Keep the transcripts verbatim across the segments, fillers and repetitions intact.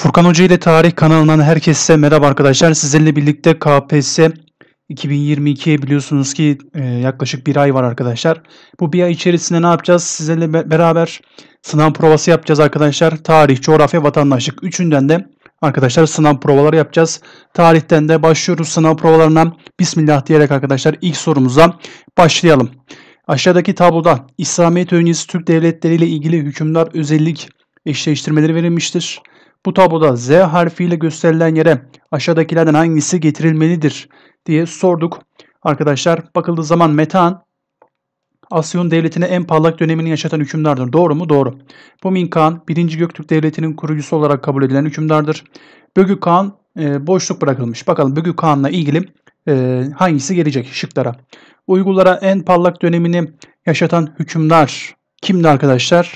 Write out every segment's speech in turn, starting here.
Furkan Hoca ile Tarih kanalından herkese merhaba arkadaşlar. Sizlerle birlikte K P S S iki bin yirmi ikiye biliyorsunuz ki e, yaklaşık bir ay var arkadaşlar. Bu bir ay içerisinde ne yapacağız? Sizlerle be- beraber sınav provası yapacağız arkadaşlar. Tarih, coğrafya, vatandaşlık. Üçünden de arkadaşlar sınav provaları yapacağız. Tarihten de başlıyoruz sınav provalarına. Bismillah diyerek arkadaşlar ilk sorumuza başlayalım. Aşağıdaki tabloda İslamiyet öncesi Türk devletleri ile ilgili hükümdar özellik eşleştirmeleri verilmiştir. Bu tabloda Z harfiyle gösterilen yere aşağıdakilerden hangisi getirilmelidir diye sorduk. Arkadaşlar bakıldığı zaman Metehan Asyon Devleti'ne en parlak dönemini yaşatan hükümdardır. Doğru mu? Doğru. Bumin Kağan birinci Göktürk Devleti'nin kurucusu olarak kabul edilen hükümdardır. Bögü Kağan e, boşluk bırakılmış. Bakalım Bögü Kağan'la ilgili e, hangisi gelecek şıklara. Uygurlara en parlak dönemini yaşatan hükümdar kimdi arkadaşlar?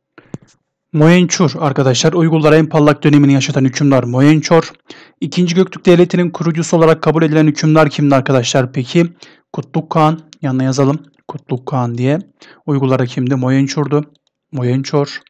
Moyençur arkadaşlar. Uygurlara en parlak dönemini yaşatan hükümdar Moyençor. İkinci Göktürk Devleti'nin kurucusu olarak kabul edilen hükümdar kimdi arkadaşlar? Peki Kutluk Kağan. Yanına yazalım. Kutluk Kağan diye. Uygurlara kimdi? Moyençur'du. Moyençor.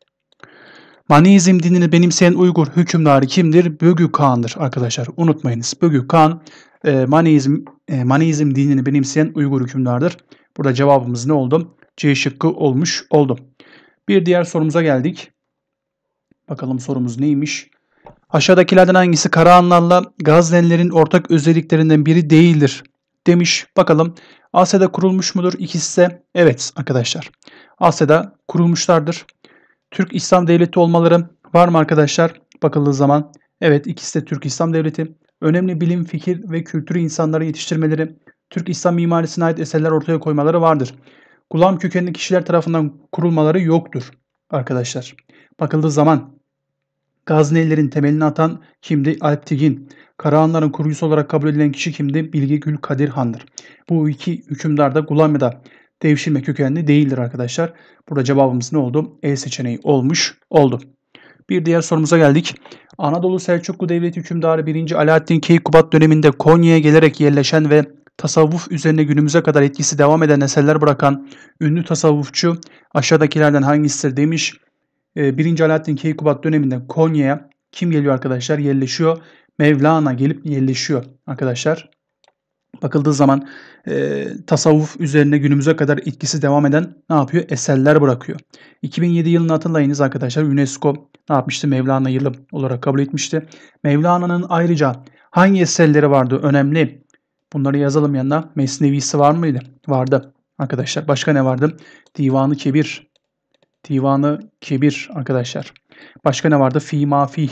Maniizm dinini benimseyen Uygur hükümdarı kimdir? Bögü Kağan'dır arkadaşlar. Unutmayınız. Bögü Kağan e, Maniizm, e, Maniizm dinini benimseyen Uygur hükümdardır. Burada cevabımız ne oldu? C şıkkı olmuş oldu. Bir diğer sorumuza geldik. Bakalım sorumuz neymiş? Aşağıdakilerden hangisi Karahanlarla Gaznelilerin ortak özelliklerinden biri değildir demiş. Bakalım Asya'da kurulmuş mudur? İkisi de evet arkadaşlar. Asya'da kurulmuşlardır. Türk İslam Devleti olmaları var mı arkadaşlar? Bakıldığı zaman evet ikisi de Türk İslam Devleti. Önemli bilim, fikir ve kültürü insanları yetiştirmeleri, Türk İslam mimarisine ait eserler ortaya koymaları vardır. Gulam kökenli kişiler tarafından kurulmaları yoktur arkadaşlar. Bakıldığı zaman Gaznelilerin temelini atan kimdi? Alptigin. Karahanların kurucusu olarak kabul edilen kişi kimdi? Bilge Gül Kadir Han'dır. Bu iki hükümdar da Gulam ya da devşirme kökenli değildir arkadaşlar. Burada cevabımız ne oldu? E seçeneği olmuş oldu. Bir diğer sorumuza geldik. Anadolu Selçuklu Devleti hükümdarı birinci. Alaaddin Keykubat döneminde Konya'ya gelerek yerleşen ve tasavvuf üzerine günümüze kadar etkisi devam eden eserler bırakan ünlü tasavvufçu aşağıdakilerden hangisidir demiş. birinci. Alaaddin Keykubat döneminde Konya'ya kim geliyor arkadaşlar? Yerleşiyor. Mevlana gelip yerleşiyor arkadaşlar. Bakıldığı zaman e, tasavvuf üzerine günümüze kadar etkisi devam eden ne yapıyor? Eserler bırakıyor. iki bin yedi yılını hatırlayınız arkadaşlar. UNESCO ne yapmıştı? Mevlana yılı olarak kabul etmişti. Mevlana'nın ayrıca hangi eserleri vardı? Önemli. Bunları yazalım yanına. Mesnevisi var mıydı? Vardı arkadaşlar. Başka ne vardı? Divanı Kebir. Divanı Kebir arkadaşlar. Başka ne vardı? Fî mâ fîh.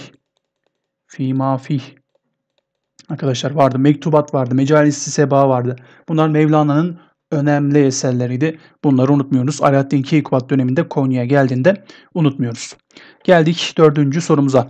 Fî mâ fîh. Arkadaşlar vardı. Mektubat vardı. Mecalis-i Seba vardı. Bunlar Mevlana'nın önemli eserleriydi. Bunları unutmuyoruz. Alaaddin Keykubat döneminde Konya'ya geldiğinde unutmuyoruz. Geldik dördüncü sorumuza.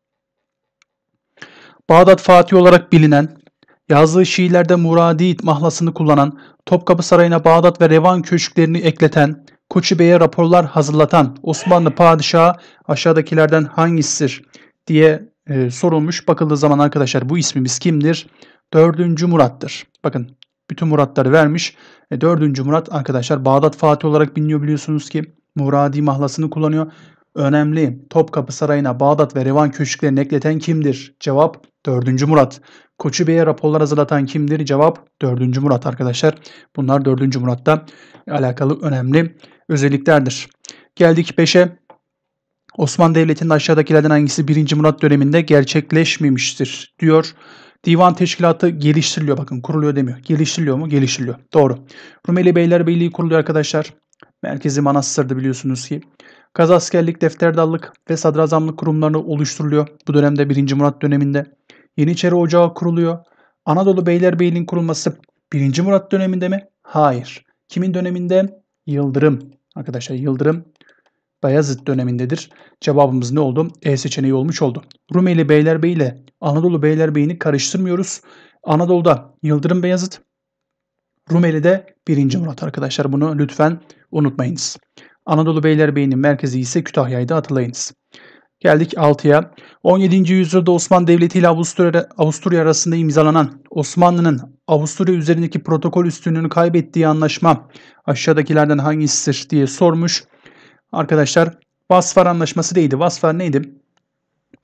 Bağdat Fatih olarak bilinen, yazdığı şiirlerde Muradi mahlasını kullanan, Topkapı Sarayı'na Bağdat ve Revan köşklerini ekleten, Koçu Bey'e raporlar hazırlatan Osmanlı padişahı aşağıdakilerden hangisidir diye e, sorulmuş. Bakıldığı zaman arkadaşlar bu ismimiz kimdir? Dördüncü Murat'tır. Bakın bütün Muratları vermiş. E, Dördüncü Murat arkadaşlar Bağdat Fatih olarak biliniyor, biliyorsunuz ki Muradi mahlasını kullanıyor. Önemli. Topkapı Sarayı'na Bağdat ve Revan köşklerini ekleten kimdir? Cevap dördüncü Murat. Koçu Bey'e raporlar hazırlatan kimdir? Cevap dördüncü Murat arkadaşlar. Bunlar dördüncü Murat'ta alakalı önemli özelliklerdir. Geldik beşe. Osmanlı Devleti'nin aşağıdakilerden hangisi birinci Murat döneminde gerçekleşmemiştir diyor. Divan teşkilatı geliştiriliyor. Bakın kuruluyor demiyor. Geliştiriliyor mu? Geliştiriliyor. Doğru. Rumeli Beylerbeyliği kuruluyor arkadaşlar. Merkezi Manastır'da biliyorsunuz ki. Gazaskerlik, defterdallık ve sadrazamlık kurumlarını oluşturuluyor. Bu dönemde birinci Murat döneminde. Yeniçeri Ocağı kuruluyor. Anadolu Beylerbeyliği'nin kurulması birinci Murat döneminde mi? Hayır. Kimin döneminde? Yıldırım. Arkadaşlar Yıldırım Bayezid dönemindedir. Cevabımız ne oldu? E seçeneği olmuş oldu. Rumeli Beylerbeyi ile Anadolu Beylerbeyi'ni karıştırmıyoruz. Anadolu'da Yıldırım Beyazıt, Rumeli'de birinci Murat arkadaşlar. Bunu lütfen unutmayınız. Anadolu Beylerbeyi'nin merkezi ise Kütahya'ydı, hatırlayınız. Geldik altıya. on yedinci yüzyılda Osmanlı Devleti ile Avusturya, Avusturya arasında imzalanan Osmanlı'nın Avusturya üzerindeki protokol üstünlüğünü kaybettiği anlaşma aşağıdakilerden hangisidir diye sormuş. Arkadaşlar Vasfar Anlaşması değildi. Vasfar neydi?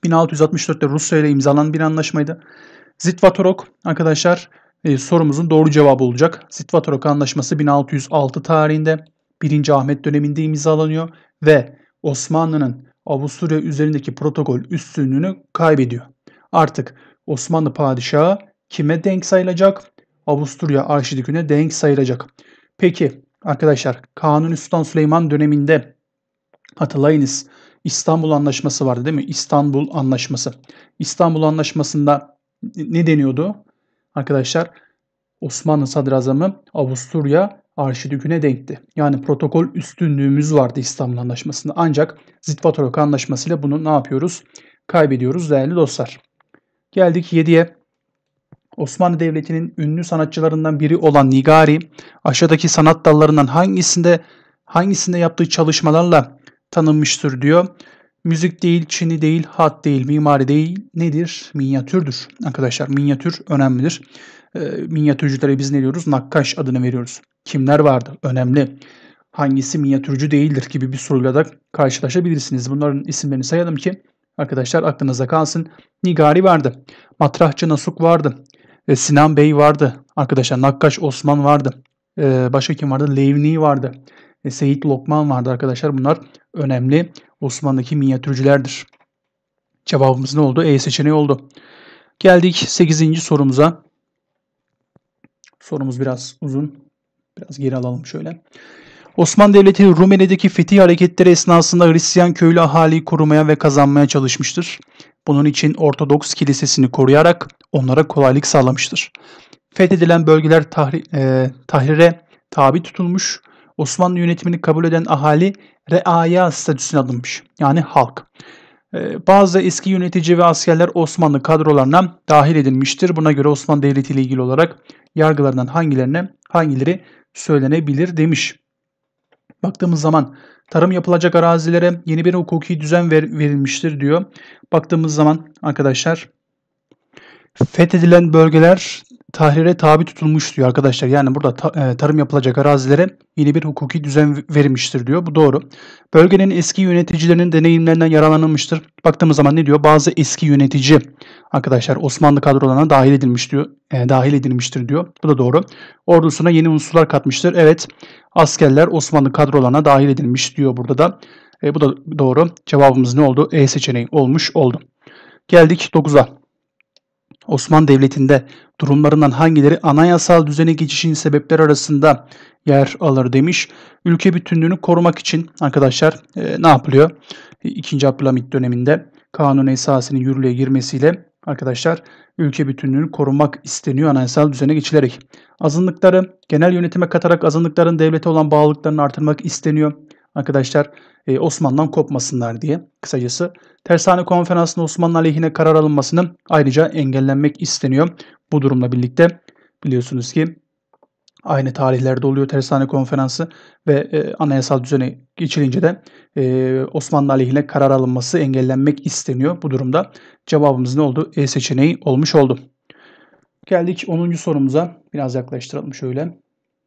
bin altı yüz altmış dörtte Rusya ile imzalanan bir anlaşmaydı. Zitvatorok arkadaşlar e, sorumuzun doğru cevabı olacak. Zitvatorok Anlaşması bin altı yüz altı tarihinde birinci Ahmet döneminde imzalanıyor ve Osmanlı'nın Avusturya üzerindeki protokol üstünlüğünü kaybediyor. Artık Osmanlı padişahı kime denk sayılacak? Avusturya Arşidükü'ne denk sayılacak. Peki arkadaşlar Kanuni Sultan Süleyman döneminde hatırlayınız İstanbul Anlaşması vardı değil mi? İstanbul Anlaşması. İstanbul Anlaşması'nda ne deniyordu? Arkadaşlar Osmanlı Sadrazamı Avusturya Arşidükü'ne denkti. Yani protokol üstünlüğümüz vardı İstanbul Anlaşması'nda. Ancak Zitvatorok Anlaşması'yla bunu ne yapıyoruz? Kaybediyoruz değerli dostlar. Geldik yediye. Osmanlı Devleti'nin ünlü sanatçılarından biri olan Nigari, aşağıdaki sanat dallarından hangisinde hangisinde yaptığı çalışmalarla tanınmıştır diyor. Müzik değil, çini değil, hat değil, mimari değil, nedir? Minyatürdür. Arkadaşlar minyatür önemlidir. E, minyatürcülere biz ne diyoruz? Nakkaş adını veriyoruz. Kimler vardı? Önemli. Hangisi minyatürcü değildir gibi bir soruyla da karşılaşabilirsiniz. Bunların isimlerini sayalım ki arkadaşlar aklınıza kalsın. Nigari vardı. Matrahçı Nasuk vardı. E, Sinan Bey vardı. Arkadaşlar Nakkaş Osman vardı. E, başka kim vardı? Levni vardı. E, Seyit Lokman vardı arkadaşlar. Bunlar önemli Osmanlı'daki minyatürcülerdir. Cevabımız ne oldu? E seçeneği oldu. Geldik sekizinci sorumuza. Sorumuz biraz uzun. Biraz geri alalım şöyle. Osmanlı Devleti Rumeli'deki fetih hareketleri esnasında Hristiyan köylü ahaliyi korumaya ve kazanmaya çalışmıştır. Bunun için Ortodoks kilisesini koruyarak onlara kolaylık sağlamıştır. Fethedilen bölgeler tahri, e, tahrire tabi tutulmuş, Osmanlı yönetimini kabul eden ahali reaya statüsüne alınmış. Yani halk. E, bazı eski yönetici ve askerler Osmanlı kadrolarına dahil edilmiştir. Buna göre Osmanlı Devleti ile ilgili olarak yargılarından hangilerine hangileri söylenebilir demiş. Baktığımız zaman tarım yapılacak arazilere yeni bir hukuki düzen ver, verilmiştir diyor. Baktığımız zaman arkadaşlar fethedilen bölgeler tahrire tabi tutulmuş diyor arkadaşlar. Yani burada ta, e, tarım yapılacak arazilere yeni bir hukuki düzen verilmiştir diyor. Bu doğru. Bölgenin eski yöneticilerinin deneyimlerinden yararlanılmıştır. Baktığımız zaman ne diyor? Bazı eski yönetici arkadaşlar Osmanlı kadrolarına dahil edilmiş diyor. E, dahil edilmiştir diyor. Bu da doğru. Ordusuna yeni unsurlar katmıştır. Evet. Askerler Osmanlı kadrolarına dahil edilmiş diyor burada da. E, bu da doğru. Cevabımız ne oldu? E seçeneği olmuş oldu. Geldik dokuza. Osmanlı Devleti'nde durumlarından hangileri anayasal düzene geçişin sebepleri arasında yer alır demiş. Ülke bütünlüğünü korumak için arkadaşlar e, ne yapılıyor? E, İkinci Abdülhamit döneminde Kanun Esası'nın yürürlüğe girmesiyle arkadaşlar ülke bütünlüğünü korumak isteniyor anayasal düzene geçilerek. Azınlıkları genel yönetime katarak azınlıkların devlete olan bağlılıklarını artırmak isteniyor. Arkadaşlar e, Osmanlı'dan kopmasınlar diye kısacası. Tersane Konferansı'nda Osmanlı aleyhine karar alınmasını ayrıca engellenmek isteniyor. Bu durumla birlikte biliyorsunuz ki aynı tarihlerde oluyor Tersane Konferansı ve e, anayasal düzene geçilince de e, Osmanlı aleyhine karar alınması engellenmek isteniyor. Bu durumda cevabımız ne oldu? E seçeneği olmuş oldu. Geldik onuncu sorumuza. Biraz yaklaştıralım şöyle.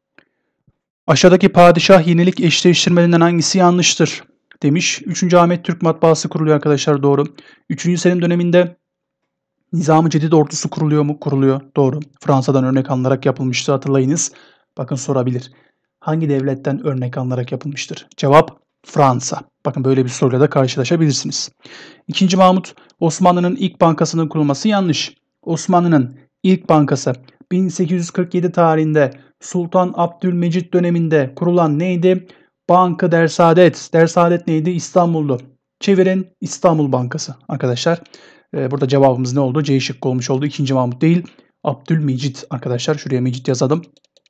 Aşağıdaki padişah yenilik eşleştirmelerinden hangisi yanlıştır demiş. üçüncü Ahmet Türk Matbaası kuruluyor arkadaşlar, doğru. üçüncü Selim döneminde Nizam-ı Cedid ordusu kuruluyor mu? Kuruluyor. Doğru. Fransa'dan örnek alınarak yapılmıştı, hatırlayınız. Bakın sorabilir. Hangi devletten örnek alınarak yapılmıştır? Cevap Fransa. Bakın böyle bir soruyla da karşılaşabilirsiniz. ikinci Mahmut Osmanlı'nın ilk bankasının kurulması yanlış. Osmanlı'nın ilk bankası bin sekiz yüz kırk yedi tarihinde Sultan Abdülmecit döneminde kurulan neydi? Banka Dersaadet. Dersaadet neydi? İstanbul'du. Çevirin İstanbul Bankası arkadaşlar. Ee, burada cevabımız ne oldu? C şıkkı olmuş oldu. ikinci Mahmut değil, Abdülmecit arkadaşlar. Şuraya Mecit yazalım.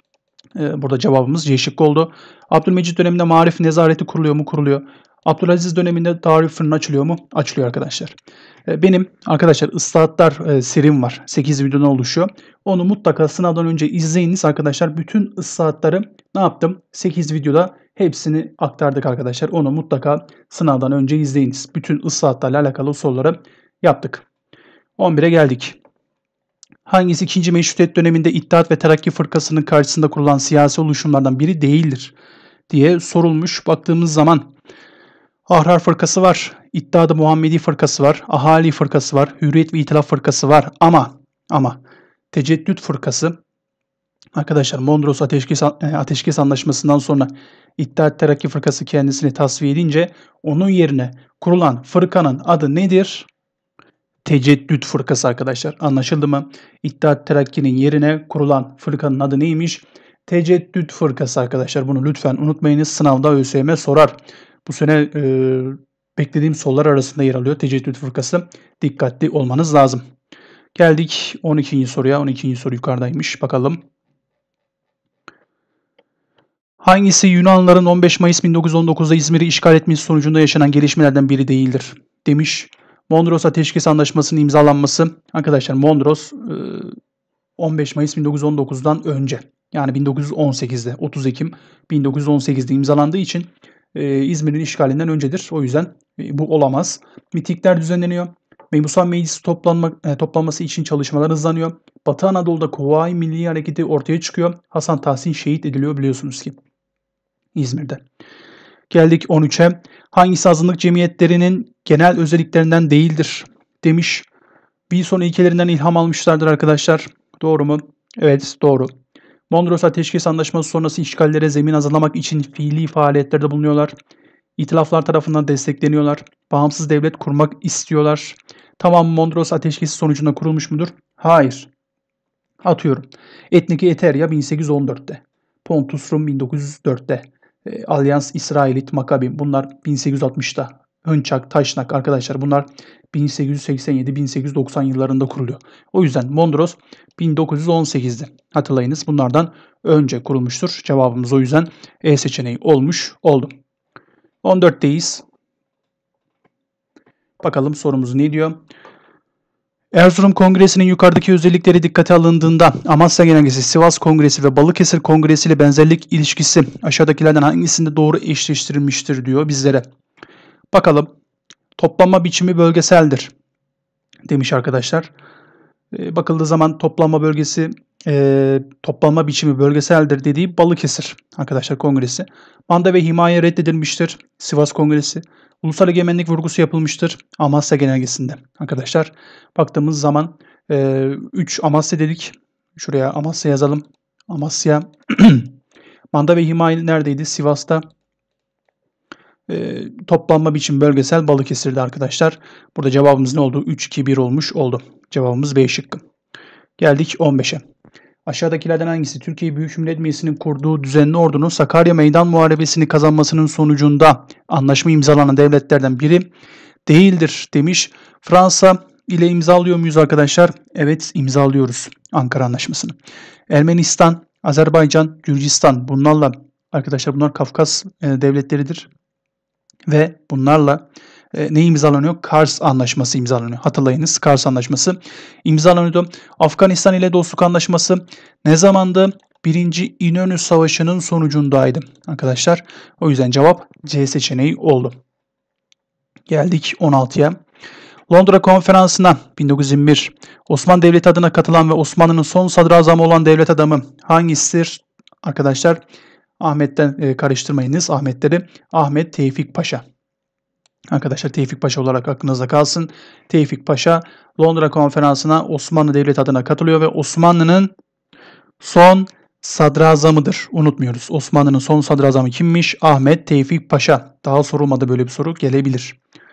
Ee, burada cevabımız C şıkkı oldu. Abdülmecit döneminde Marif Nezareti kuruluyor mu? Kuruluyor. Abdülaziz döneminde tarih fırını açılıyor mu? Açılıyor arkadaşlar. Ee, benim arkadaşlar ıslahatlar e, serim var. sekiz videodan oluşuyor. Onu mutlaka sınavdan önce izleyiniz arkadaşlar. Bütün ıslahatları ne yaptım? sekiz videoda hepsini aktardık arkadaşlar. Onu mutlaka sınavdan önce izleyiniz. Bütün ıslahatlarla alakalı soruları yaptık. on bire geldik. Hangisi ikinci Meşrutiyet döneminde İttihat ve Terakki Fırkası'nın karşısında kurulan siyasi oluşumlardan biri değildir diye sorulmuş. Baktığımız zaman Ahrar Fırkası var. İttihat-ı Muhammedi Fırkası var. Ahali Fırkası var. Hürriyet ve İtilaf Fırkası var. Ama ama Teceddüt Fırkası arkadaşlar Mondros Ateşkes, Ateşkes Anlaşması'ndan sonra İttihat Terakki Fırkası kendisini tasfiye edince onun yerine kurulan fırkanın adı nedir? Teceddüt Fırkası arkadaşlar. Anlaşıldı mı? İttihat Terakki'nin yerine kurulan fırkanın adı neymiş? Teceddüt Fırkası arkadaşlar. Bunu lütfen unutmayınız. Sınavda ÖSYM sorar. Bu sene e, beklediğim sorular arasında yer alıyor. Teceddüt Fırkası. Dikkatli olmanız lazım. Geldik on ikinci soruya. on ikinci soru yukarıdaymış. Bakalım. Hangisi Yunanlıların on beş Mayıs bin dokuz yüz on dokuz'da İzmir'i işgal etmesi sonucunda yaşanan gelişmelerden biri değildir? Demiş. Mondros Ateşkes Anlaşması'nın imzalanması. Arkadaşlar Mondros on beş Mayıs bin dokuz yüz on dokuz'dan önce. Yani bin dokuz yüz on sekiz'de otuz Ekim bin dokuz yüz on sekiz'de imzalandığı için e, İzmir'in işgalinden öncedir. O yüzden e, bu olamaz. Mitingler düzenleniyor. Mebusan Meclisi toplanma, e, toplanması için çalışmalar hızlanıyor. Batı Anadolu'da Kuvayi Milli Hareketi ortaya çıkıyor. Hasan Tahsin şehit ediliyor biliyorsunuz ki İzmir'de. Geldik on üç'e. Hangisi azınlık cemiyetlerinin genel özelliklerinden değildir? Demiş. Wilson ilkelerinden ilham almışlardır arkadaşlar. Doğru mu? Evet, doğru. Mondros Ateşkes Anlaşması sonrası işgallere zemin hazırlamak için fiili faaliyetlerde bulunuyorlar. İtilaflar tarafından destekleniyorlar. Bağımsız devlet kurmak istiyorlar. Tamam, Mondros Ateşkesi sonucunda kurulmuş mudur? Hayır. Atıyorum. Etniki Eteria bin sekiz yüz on dört'te. Pontus Rum bin dokuz yüz dört'te. E, Alyans İsrailit Makabi bunlar bin sekiz yüz altmış'ta. Hınçak, Taşnak arkadaşlar bunlar bin sekiz yüz seksen yedi bin sekiz yüz doksan yıllarında kuruluyor. O yüzden Mondros bin dokuz yüz on sekiz'de. Hatırlayınız bunlardan önce kurulmuştur. Cevabımız o yüzden E seçeneği olmuş oldu. on dört'teyiz. Bakalım sorumuz ne diyor? Erzurum Kongresi'nin yukarıdaki özellikleri dikkate alındığında Amasya Genelgesi, Sivas Kongresi ve Balıkesir Kongresi ile benzerlik ilişkisi aşağıdakilerden hangisinde doğru eşleştirilmiştir diyor bizlere. Bakalım. Toplanma biçimi bölgeseldir demiş arkadaşlar. E, bakıldığı zaman toplanma bölgesi e, toplanma biçimi bölgeseldir dediği Balıkesir arkadaşlar Kongresi. Manda ve himaye reddedilmiştir. Sivas Kongresi. Ulusal egemenlik vurgusu yapılmıştır Amasya Genelgesi'nde arkadaşlar. Baktığımız zaman üç e, Amasya dedik. Şuraya Amasya yazalım. Amasya. Manda ve himaye neredeydi? Sivas'ta. E, toplanma biçim bölgesel Balıkesir'de arkadaşlar. Burada cevabımız ne oldu? üç iki bir olmuş oldu. Cevabımız B şıkkı. Geldik on beş'e. Aşağıdakilerden hangisi Türkiye Büyük Millet Meclisi'nin kurduğu düzenli ordunun Sakarya Meydan Muharebesi'ni kazanmasının sonucunda anlaşma imzalanan devletlerden biri değildir demiş. Fransa ile imzalıyor muyuz arkadaşlar? Evet, imzalıyoruz Ankara Anlaşması'nı. Ermenistan, Azerbaycan, Gürcistan bunlarla arkadaşlar bunlar Kafkas e, devletleridir. Ve bunlarla e, ne imzalanıyor? Kars Anlaşması imzalanıyor. Hatırlayınız Kars Anlaşması imzalanıyordu. Afganistan ile dostluk anlaşması ne zamandı? Birinci İnönü Savaşı'nın sonucundaydı arkadaşlar. O yüzden cevap C seçeneği oldu. Geldik on altı'ya. Londra Konferansı'na bin dokuz yüz yirmi bir Osmanlı Devleti adına katılan ve Osmanlı'nın son sadrazamı olan devlet adamı hangisidir? Arkadaşlar Ahmet'ten e, karıştırmayınız Ahmetleri. Ahmet Tevfik Paşa. Arkadaşlar Tevfik Paşa olarak aklınızda kalsın. Tevfik Paşa Londra Konferansı'na Osmanlı Devleti adına katılıyor ve Osmanlı'nın son sadrazamıdır. Unutmuyoruz. Osmanlı'nın son sadrazamı kimmiş? Ahmet Tevfik Paşa. Daha sorulmadı, böyle bir soru gelebilir.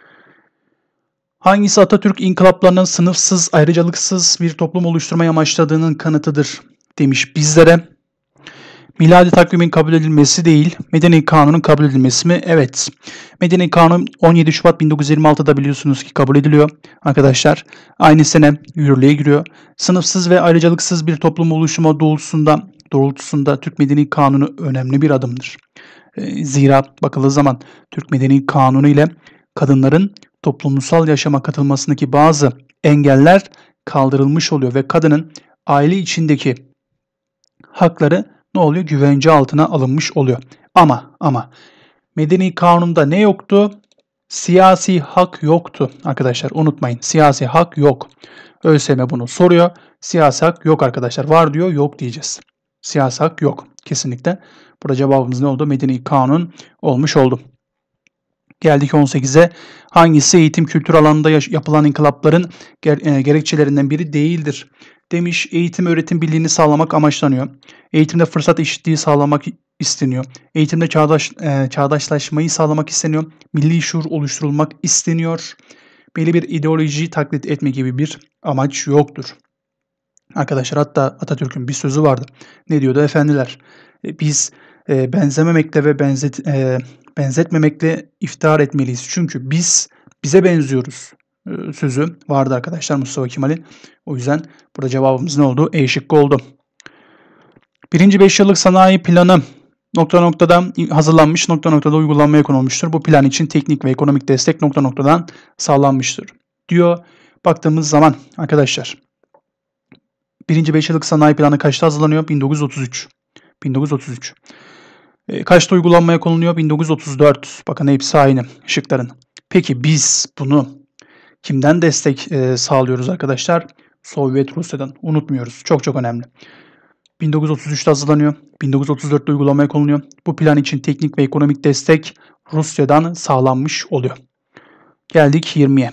Hangisi Atatürk inkılaplarının sınıfsız, ayrıcalıksız bir toplum oluşturmayı amaçladığının kanıtıdır demiş bizlere. Miladi takvimin kabul edilmesi değil, Medeni Kanun'un kabul edilmesi mi? Evet. Medeni Kanun on yedi Şubat bin dokuz yüz yirmi altı'da biliyorsunuz ki kabul ediliyor arkadaşlar. Aynı sene yürürlüğe giriyor. Sınıfsız ve ayrıcalıksız bir toplum oluşturma doğrultusunda, doğrultusunda Türk Medeni Kanunu önemli bir adımdır. Zira bakıldığı zaman Türk Medeni Kanunu ile kadınların toplumsal yaşama katılmasındaki bazı engeller kaldırılmış oluyor ve kadının aile içindeki hakları ne oluyor? Güvence altına alınmış oluyor. Ama ama Medeni Kanun'da ne yoktu? Siyasi hak yoktu arkadaşlar. Unutmayın. Siyasi hak yok. ÖSYM bunu soruyor. Siyasi hak yok arkadaşlar. Var diyor, yok diyeceğiz. Siyasi hak yok. Kesinlikle. Burada cevabımız ne oldu? Medeni Kanun olmuş oldu. Geldik on sekize. Hangisi eğitim kültür alanında yapılan inkılapların ger- e, gerekçelerinden biri değildir? Demiş, eğitim öğretim birliğini sağlamak amaçlanıyor. Eğitimde fırsat eşitliği sağlamak isteniyor. Eğitimde çağdaş, e, çağdaşlaşmayı sağlamak isteniyor. Milli şuur oluşturulmak isteniyor. Belli bir ideolojiyi taklit etme gibi bir amaç yoktur. Arkadaşlar hatta Atatürk'ün bir sözü vardı. Ne diyordu? Efendiler, e, biz e, benzememekle ve benzet, e, benzetmemekle iftihar etmeliyiz. Çünkü biz bize benziyoruz e, sözü vardı arkadaşlar Mustafa Kemal'in. O yüzden burada cevabımız ne oldu? E şıkkı oldu. Birinci beş yıllık sanayi planı nokta noktadan hazırlanmış, nokta noktada uygulanmaya konulmuştur. Bu plan için teknik ve ekonomik destek nokta noktadan sağlanmıştır diyor. Baktığımız zaman arkadaşlar, birinci beş yıllık sanayi planı kaçta hazırlanıyor? bin dokuz yüz otuz üç. bin dokuz yüz otuz üç. E, kaçta uygulanmaya konuluyor? bin dokuz yüz otuz dört. Bakın hepsi aynı şıkların. Peki biz bunu kimden destek e, sağlıyoruz arkadaşlar? Sovyet Rusya'dan. Unutmuyoruz. Çok çok önemli. bin dokuz yüz otuz üçte hazırlanıyor. bin dokuz yüz otuz dörtte uygulamaya konuluyor. Bu plan için teknik ve ekonomik destek Rusya'dan sağlanmış oluyor. Geldik yirmiye.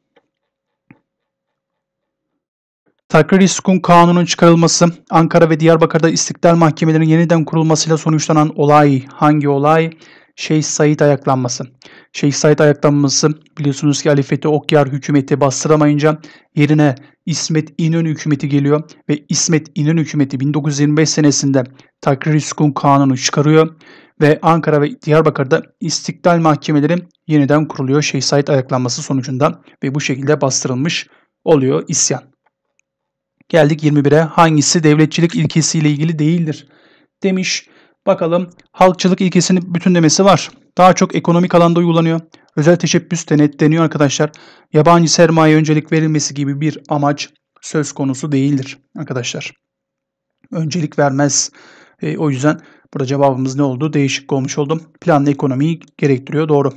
Takrir-i Sükun Kanunu'nun çıkarılması, Ankara ve Diyarbakır'da istiklal mahkemelerinin yeniden kurulmasıyla sonuçlanan olay hangi olay? Şeyh Said ayaklanması. Şeyh Said ayaklanması biliyorsunuz ki Ali Fethi Okyar hükümeti bastıramayınca yerine İsmet İnönü hükümeti geliyor ve İsmet İnönü hükümeti bin dokuz yüz yirmi beş senesinde Takrir-i Sükun Kanunu çıkarıyor ve Ankara ve Diyarbakır'da istiklal mahkemeleri yeniden kuruluyor Şeyh Said ayaklanması sonucunda ve bu şekilde bastırılmış oluyor isyan. Geldik yirmi bire. Hangisi devletçilik ilkesiyle ilgili değildir? Demiş. Bakalım, halkçılık ilkesinin bütünlemesi var. Daha çok ekonomik alanda uygulanıyor. Özel teşebbüs denetleniyor arkadaşlar. Yabancı sermaye öncelik verilmesi gibi bir amaç söz konusu değildir arkadaşlar. Öncelik vermez. E, o yüzden burada cevabımız ne oldu? Değişik olmuş oldu. Planlı ekonomiyi gerektiriyor. Doğru.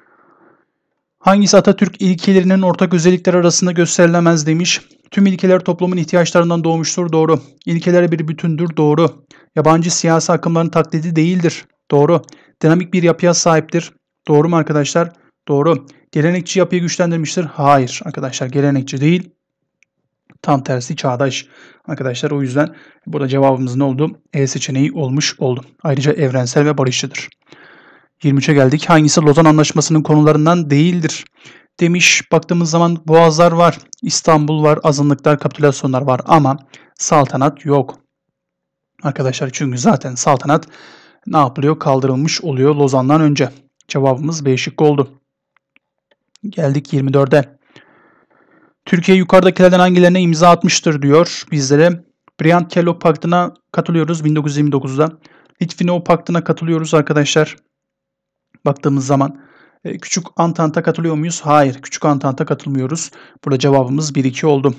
Hangisi Atatürk ilkelerinin ortak özellikler arasında gösterilemez demiş. Tüm ilkeler toplumun ihtiyaçlarından doğmuştur. Doğru. İlkeler bir bütündür. Doğru. Yabancı siyasi akımların taklidi değildir. Doğru. Dinamik bir yapıya sahiptir. Doğru mu arkadaşlar? Doğru. Gelenekçi yapıyı güçlendirmiştir. Hayır arkadaşlar, gelenekçi değil. Tam tersi çağdaş. Arkadaşlar o yüzden burada cevabımız ne oldu? E seçeneği olmuş oldu. Ayrıca evrensel ve barışçıdır. yirmi üçe geldik. Hangisi Lozan Anlaşması'nın konularından değildir? Demiş. Baktığımız zaman boğazlar var, İstanbul var, azınlıklar, kapitülasyonlar var ama saltanat yok. Arkadaşlar çünkü zaten saltanat ne yapılıyor? Kaldırılmış oluyor Lozan'dan önce. Cevabımız B şıkkı oldu. Geldik yirmi dörde. Türkiye yukarıdakilerden hangilerine imza atmıştır diyor bizlere. Brand-Kellogg Paktı'na katılıyoruz bin dokuz yüz yirmi dokuzda. Litvinov Paktı'na katılıyoruz arkadaşlar. Baktığımız zaman Küçük Antant'a katılıyor muyuz? Hayır. Küçük Antant'a katılmıyoruz. Burada cevabımız bir iki oldu.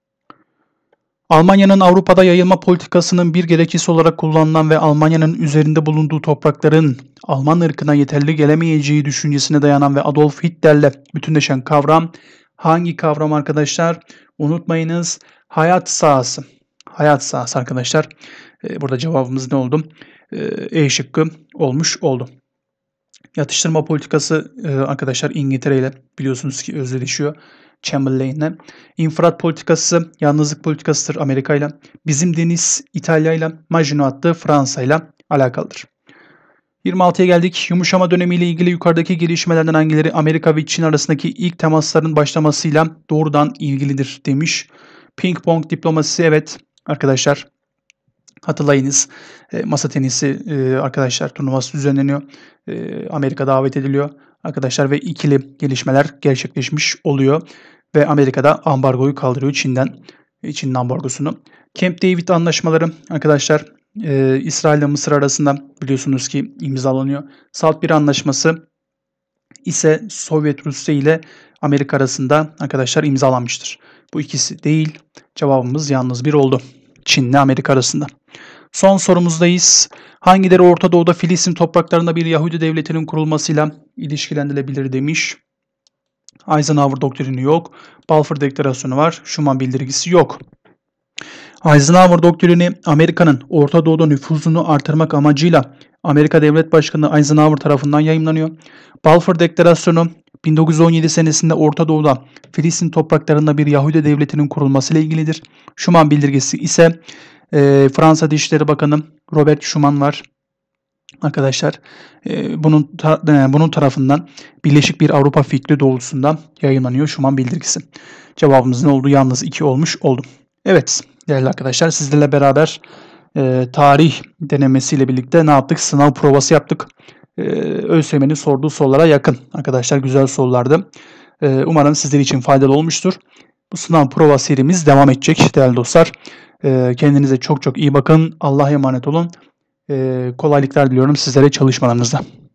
Almanya'nın Avrupa'da yayılma politikasının bir gerekçesi olarak kullanılan ve Almanya'nın üzerinde bulunduğu toprakların Alman ırkına yeterli gelemeyeceği düşüncesine dayanan ve Adolf Hitler'le bütünleşen kavram hangi kavram arkadaşlar? Unutmayınız, hayat sahası. Hayat sahası arkadaşlar. Burada cevabımız ne oldu? E şıkkı olmuş oldu. Yatıştırma politikası arkadaşlar İngiltere ile biliyorsunuz ki özdeşiyor Chamberlain'le. İnfraat politikası yalnızlık politikasıdır Amerika ile. Bizim deniz İtalya ile, Maginot Hattı Fransa ile alakalıdır. yirmi altıya geldik. Yumuşama dönemiyle ilgili yukarıdaki gelişmelerden hangileri Amerika ve Çin arasındaki ilk temasların başlamasıyla doğrudan ilgilidir demiş. Ping pong diplomasisi, evet arkadaşlar. Hatırlayınız, e, masa tenisi e, arkadaşlar turnuvası düzenleniyor. E, Amerika davet ediliyor arkadaşlar ve ikili gelişmeler gerçekleşmiş oluyor. Ve Amerika'da ambargoyu kaldırıyor Çin'den. Çin'in ambargosunu. Camp David anlaşmaları arkadaşlar e, İsrail ile Mısır arasında biliyorsunuz ki imzalanıyor. Salt bir anlaşması ise Sovyet Rusya ile Amerika arasında arkadaşlar imzalanmıştır. Bu ikisi değil. Cevabımız yalnız bir oldu. Çin ile Amerika arasında. Son sorumuzdayız. Hangileri Orta Doğu'da Filistin topraklarında bir Yahudi devletinin kurulmasıyla ilişkilendirilebilir demiş. Eisenhower doktrini yok. Balfour Deklarasyonu var. Schuman bildirgesi yok. Eisenhower doktrini Amerika'nın Orta Doğu'da nüfuzunu artırmak amacıyla Amerika Devlet Başkanı Eisenhower tarafından yayımlanıyor. Balfour Deklarasyonu bin dokuz yüz on yedi senesinde Orta Doğu'da Filistin topraklarında bir Yahudi devletinin kurulması ile ilgilidir. Schuman bildirgesi ise e, Fransa Dışişleri Bakanı Robert Schuman var. Arkadaşlar e, bunun ta- e, bunun tarafından Birleşik bir Avrupa fikri doğrultusunda yayınlanıyor Schuman bildirgesi. Cevabımız ne oldu? Yalnız iki olmuş oldu. Evet değerli arkadaşlar, sizlerle beraber e, tarih denemesiyle birlikte ne yaptık? Sınav provası yaptık. E, ÖSYM'nin sorduğu sorulara yakın. Arkadaşlar güzel sorulardı. E, umarım sizler için faydalı olmuştur. Bu sınav prova serimiz devam edecek değerli dostlar. E, kendinize çok çok iyi bakın. Allah'a emanet olun. E, kolaylıklar diliyorum sizlere çalışmalarınızda.